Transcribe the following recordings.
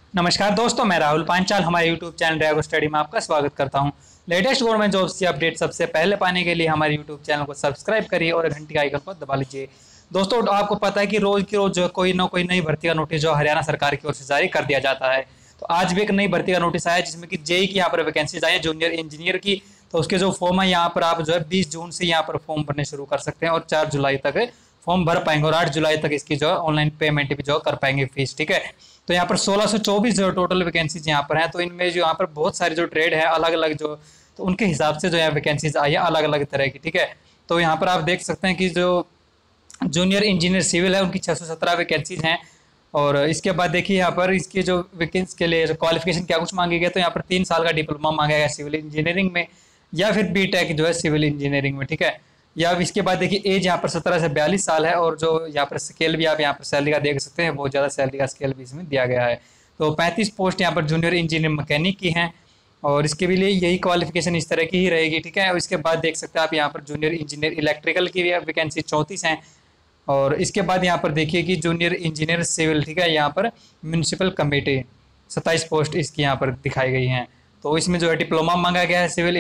नमस्कार दोस्तों, मैं राहुल पांचाल हमारे यूट्यूब चैनल ड्राइवर स्टडी में आपका स्वागत करता हूं। लेटेस्ट गवर्नमेंट जॉब्स की अपडेट सबसे पहले पाने के लिए हमारे यूट्यूब चैनल को सब्सक्राइब करिए और घंटी का आइकन को दबा लीजिए। दोस्तों, आपको पता है कि रोज की रोज जो कोई ना कोई नई भर्ती का नोटिस जो हरियाणा सरकार की ओर से जारी कर दिया जाता है। तो आज भी एक नई भर्ती का नोटिस आया जिसमें कि जेई की यहाँ पर वैकेंसीज आई है जूनियर इंजीनियर की। तो उसके जो फॉर्म है यहाँ पर आप जो है 20 जून से यहाँ पर फॉर्म भरने शुरू कर सकते हैं और 4 जुलाई तक फॉर्म भर पाएंगे और 8 जुलाई तक इसकी जो है ऑनलाइन पेमेंट भी जो कर पाएंगे फीस। ठीक है, तो यहाँ पर 1624 जो टोटल वैकेंसीज यहाँ पर हैं। तो इनमें जो यहाँ पर बहुत सारे जो ट्रेड है अलग अलग जो, तो उनके हिसाब से जो है वैकेंसीज आई है अलग अलग तरह की। ठीक है, तो यहाँ पर आप देख सकते हैं कि जो जूनियर इंजीनियर सिविल है उनकी 617 वैकेंसीज हैं। और इसके बाद देखिए यहाँ पर इसके जो वैकेंसी के लिए क्वालिफिकेशन क्या कुछ मांगी गई, तो यहाँ पर 3 साल का डिप्लोमा मांगा गया सिविल इंजीनियरिंग में या फिर बीटेक जो है सिविल इंजीनियरिंग में। ठीक है, या इसके बाद देखिए एज यहाँ पर 17 से 42 साल है और जो यहाँ पर स्केल भी आप यहाँ पर सैलरी का देख सकते हैं, बहुत ज़्यादा सैलरी का स्केल भी इसमें दिया गया है। तो 35 पोस्ट यहाँ पर जूनियर इंजीनियर मैकेनिक की हैं और इसके भी लिए यही क्वालिफिकेशन इस तरह की ही रहेगी। ठीक है, और इसके बाद देख सकते हैं आप यहाँ पर जूनियर इंजीनियर इलेक्ट्रिकल की भी वैकेंसी 34 हैं। और इसके बाद यहाँ पर देखिए कि जूनियर इंजीनियर सिविल, ठीक है, यहाँ पर म्यूनसिपल कमेटी 27 पोस्ट इसकी यहाँ पर दिखाई गई हैं। तो इसमें जो है डिप्लोमा मांगा गया है सिविल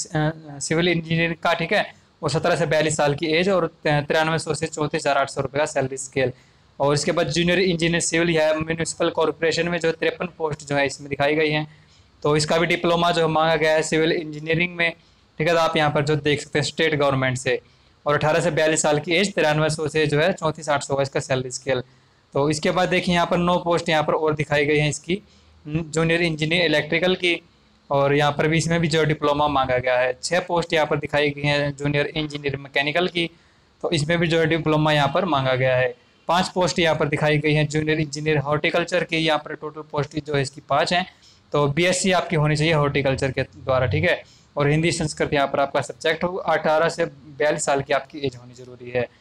इंजीनियर का। ठीक है, और 17 से 42 साल की एज और 9300 से 34,800 रुपये का सैलरी स्केल। और इसके बाद जूनियर इंजीनियर सिविल है म्यूनिसिपल कॉर्पोरेशन में जो 53 पोस्ट जो है इसमें दिखाई गई हैं। तो इसका भी डिप्लोमा जो मांगा गया है सिविल इंजीनियरिंग में। ठीक है, तो आप यहाँ पर जो देख सकते हैं स्टेट गवर्नमेंट से। और 18 से 42 साल की एज 9300 से जो है 34,800 का इसका सैलरी स्केल। तो इसके बाद देखिए यहाँ पर 9 पोस्ट यहाँ पर और दिखाई गई हैं इसकी जूनियर इंजीनियर इलेक्ट्रिकल की। और यहाँ पर भी इसमें भी जो डिप्लोमा मांगा गया है। 6 पोस्ट यहाँ पर दिखाई गई हैं जूनियर इंजीनियर मैकेनिकल की। तो इसमें भी जो है डिप्लोमा यहाँ पर मांगा गया है। 5 पोस्ट यहाँ पर दिखाई गई हैं जूनियर इंजीनियर हॉर्टिकल्चर की। यहाँ पर टोटल पोस्ट जो है इसकी 5 हैं। तो बीएससी आपकी होनी चाहिए हॉर्टिकल्चर के द्वारा। ठीक है, और हिंदी संस्कृत यहाँ पर आपका सब्जेक्ट हो। 18 से 42 साल की आपकी एज होनी जरूरी है।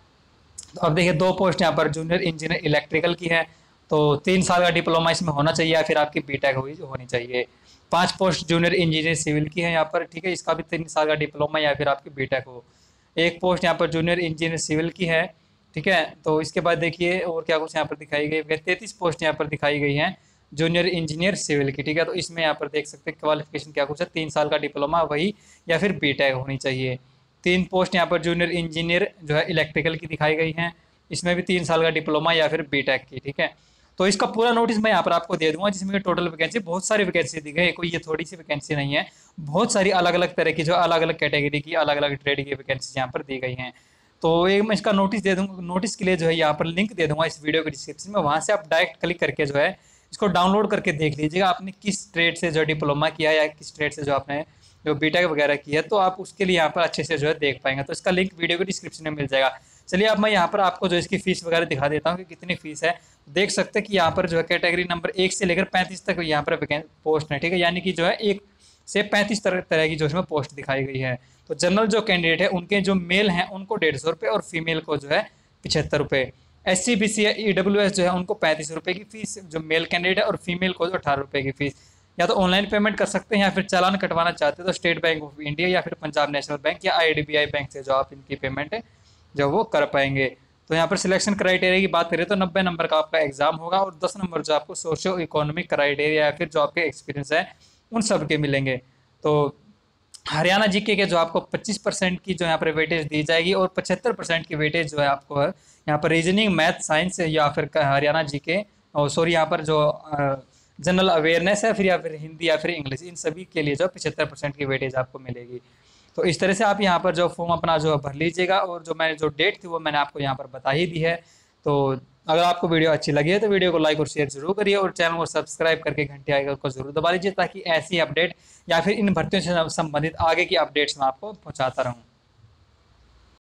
तो अब देखिए 2 पोस्ट यहाँ पर जूनियर इंजीनियर इलेक्ट्रिकल की है। तो 3 साल का डिप्लोमा इसमें होना चाहिए या फिर आपकी बीटेक होनी चाहिए। 5 पोस्ट जूनियर इंजीनियर सिविल की है यहाँ पर। ठीक है, इसका भी 3 साल का डिप्लोमा या फिर आपकी बीटेक हो। 1 पोस्ट यहाँ पर जूनियर इंजीनियर सिविल की है। ठीक है, तो इसके बाद देखिए और क्या कुछ यहाँ पर दिखाई गई। 33 पोस्ट यहाँ पर दिखाई गई हैं जूनियर इंजीनियर सिविल की। ठीक है, तो इसमें यहाँ पर देख सकते हैं क्वालिफिकेशन क्या कुछ है। 3 साल का डिप्लोमा वही या फिर बीटेक होनी चाहिए। 3 पोस्ट यहाँ पर जूनियर इंजीनियर जो है इलेक्ट्रिकल की दिखाई गई हैं। इसमें भी 3 साल का डिप्लोमा या फिर बीटेक की। ठीक है, तो इसका पूरा नोटिस मैं यहाँ पर आपको दे दूंगा जिसमें टोटल वैकेंसी बहुत सारी वैकेंसी दी गई है। कोई ये थोड़ी सी वैकेंसी नहीं है, बहुत सारी अलग अलग तरह की जो अलग अलग कैटेगरी की अलग अलग ट्रेड की वैकेंसी यहाँ पर दी गई हैं। तो एक मैं इसका नोटिस दे दूंगा, नोटिस के लिए जो है यहाँ पर लिंक दे दूंगा इस वीडियो के डिस्क्रिप्शन में। वहाँ से आप डायरेक्ट क्लिक करके जो है इसको डाउनलोड करके देख लीजिएगा आपने किस ट्रेड से जो डिप्लोमा किया है या किस ट्रेड से जो आपने जो बीटेक वगैरह की है, तो आप उसके लिए यहाँ पर अच्छे से जो है देख पाएंगे। तो इसका लिंक वीडियो के डिस्क्रिप्शन में मिल जाएगा। चलिए अब मैं यहाँ पर आपको जो इसकी फीस वगैरह दिखा देता हूँ कि कितनी फीस है। देख सकते हैं कि यहाँ पर जो है कैटेगरी नंबर 1 से लेकर 35 तक यहाँ पर पोस्ट है। ठीक है, यानी कि जो है 1 से 35 तरह की जो इसमें पोस्ट दिखाई गई है। तो जनरल जो कैंडिडेट है उनके जो मेल हैं उनको 150 रुपये और फीमेल को जो है 75 रुपये। SC BC EWS जो है उनको 35 रुपये की फीस जो मेल कैंडिडेट है और फीमेल को 18 रुपये की फीस। या तो ऑनलाइन पेमेंट कर सकते हैं या फिर चालान कटवाना चाहते हैं तो स्टेट बैंक ऑफ इंडिया या फिर पंजाब नेशनल बैंक या IDBI बैंक से जो आप इनकी पेमेंट है जो वो कर पाएंगे। तो यहाँ पर सिलेक्शन क्राइटेरिया की बात करें तो 90 नंबर का आपका एग्जाम होगा और 10 नंबर जो आपको सोशियो इकोनॉमिक क्राइटेरिया या फिर जो आपके एक्सपीरियंस है उन सब के मिलेंगे। तो हरियाणा जीके के जो आपको 25% की जो यहाँ पर वेटेज दी जाएगी और 75% की वेटेज जो है आपको है यहाँ पर रीजनिंग मैथ साइंस या फिर हरियाणा जीके और सॉरी यहाँ पर जो जनरल अवेयरनेस है फिर या फिर हिंदी या फिर इंग्लिश, इन सभी के लिए जो 75% की वेटेज आपको मिलेगी। तो इस तरह से आप यहाँ पर जो फॉर्म अपना जो भर लीजिएगा और जो मैंने जो डेट थी वो मैंने आपको यहाँ पर बता ही दी है। तो अगर आपको वीडियो अच्छी लगी है तो वीडियो को लाइक और शेयर जरूर करिए और चैनल को सब्सक्राइब करके घंटे आइकन को जरूर दबा लीजिए ताकि ऐसी अपडेट या फिर इन भर्तियों से संबंधित आगे की अपडेट्स मैं आपको पहुँचाता रहूँ।